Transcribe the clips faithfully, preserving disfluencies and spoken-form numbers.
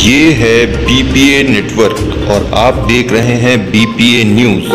ये है BPA network और आप देख रहे हैं बीपीए न्यूज।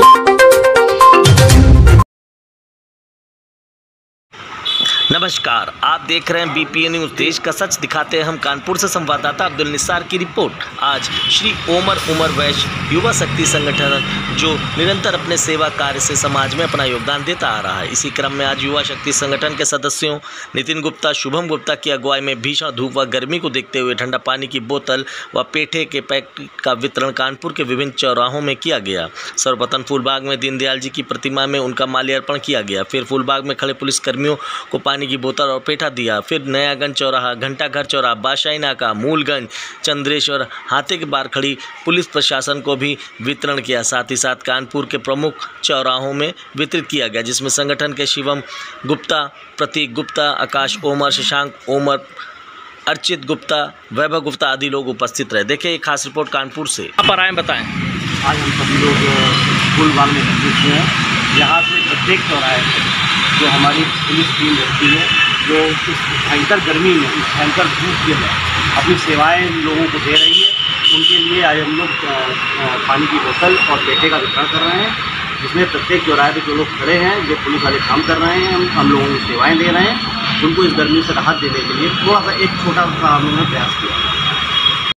नमस्कार, आप देख रहे हैं बीपीए न्यूज। देश का सच दिखाते हैं हम। कानपुर से संवाददाता अब्दुल निसार की रिपोर्ट। आज श्री ओमर उमर वैश्य युवा शक्ति संगठन जो निरंतर अपने सेवा कार्य से समाज में अपना योगदान देता आ रहा है, इसी क्रम में आज युवा शक्ति संगठन के सदस्यों नितिन गुप्ता, शुभम गुप्ता की अगुवाई में भीषण धूप व गर्मी को देखते हुए ठंडा पानी की बोतल व पेठे के पैकेट का वितरण कानपुर के विभिन्न चौराहों में किया गया। सर्वप्रथम फूलबाग में दीनदयाल जी की प्रतिमा में उनका माल्यार्पण किया गया। फिर फूलबाग में खड़े पुलिसकर्मियों को पानी की बोतल और पेठा दिया। फिर नयागंज चौराहा, घंटाघर चौराहा, बादशाही नाका, मूलगंज, चंद्रेश्वर, हाथे के बार खड़ी पुलिस प्रशासन को भी वितरण किया। साथ ही साथ कानपुर के प्रमुख चौराहों में वितरित किया गया, जिसमें संगठन के शिवम गुप्ता, प्रतीक गुप्ता, आकाश ओमर, शशांक ओमर, अर्चित गुप्ता, वैभव गुप्ता आदि लोग उपस्थित रहे। देखिए एक खास रिपोर्ट कानपुर से। आप पर आए बताएं। आज हम सभी लोग फूलबाग में उपस्थित हुए हैं। यहाँ से प्रत्येक चौराहे जो हमारी पुलिस टीम रहती है, जो इस भयंकर गर्मी में, इस भयंकर धूप के में अपनी सेवाएं लोगों को दे रही है, उनके लिए आज हम लोग पानी की बोतल और पेठे का वितरण कर रहे हैं, जिसमें प्रत्येक चौराहे पर जो लोग खड़े हैं, जो पुलिस वाले काम कर रहे हैं, हम हम लोगों को सेवाएँ दे रहे हैं, उनको इस गर्मी से राहत देने के लिए थोड़ा सा एक छोटा सा हमने प्रयास किया।